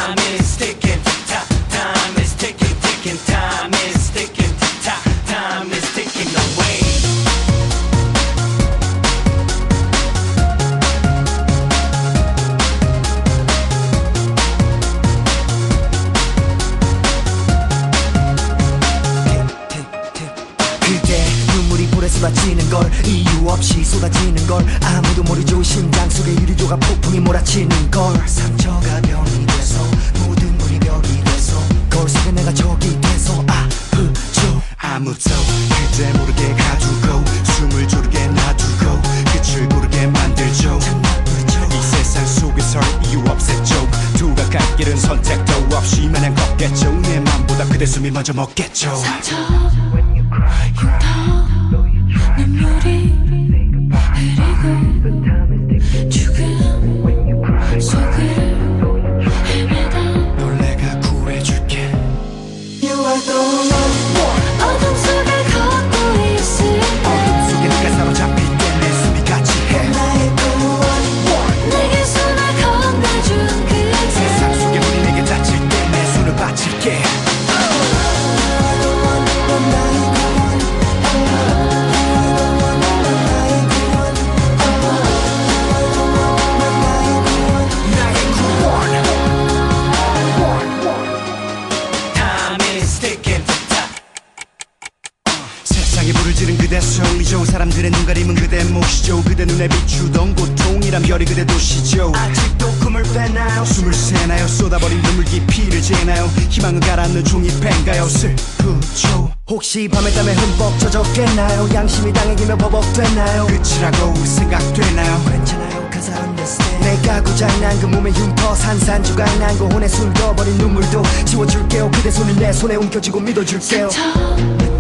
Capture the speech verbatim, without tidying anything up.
Time is ticking, ta- time is ticking, ticking, time is ticking, ta- time is ticking away. 그때 눈물이 볼에 쏟아지는 걸 이유 없이 쏟아지는 걸 아무도 모르죠. 심장 속에 유리조각 폭풍이 몰아치는 걸 상처가 병이 돼서 모든 걸 이별이 돼서 거울 속에 내가 적이 돼서 아프죠. 아무도 그대 모르게 가두고 숨을 조르게 놔두고 끝을 고르게 만들죠. 이 세상 속에서 이유 없었죠. 두 가까이 길은 선택도 없이 마냥 걷겠죠. 내 맘보다 그대 숨이 먼저 먹겠죠. 상처 흉터 눈물이 흐리고 죽음 속을 헤매다 널 내가 구해줄게. You are the one. 어둠 속을 걷고 있을 때 어둠 속에 네가 사로잡힐 때 내 숨이 같이 해. 나의 the one. 내게 손을 건네준 그대 세상 속에 우리 내게 다칠 때 내 손을 바칠게. 세상에 불을 지른 그대 소리죠. 사람들의 눈 가림은 그대 몫이죠. 그대 눈에 비추던 고통이란 별이 그대 도시죠. 아직도 꿈을 빼나요? 숨을 새나요? 쏟아버린 눈물 깊이를 재나요? 희망을 가라앉는 종이 펜가요? 슬프죠. 혹시 밤에 땀에 흠뻑 젖었겠나요? 양심이 당해기며 버벅됐나요? 끝이라고 생각되나요? 괜찮아요 cause I understand. 내가 고장난 그 몸의 흉터 산산조각 난그 혼에 숨겨버린 눈물도 지워줄게요. 그대 손을 내 손에 움켜쥐고 믿어줄게요. 상처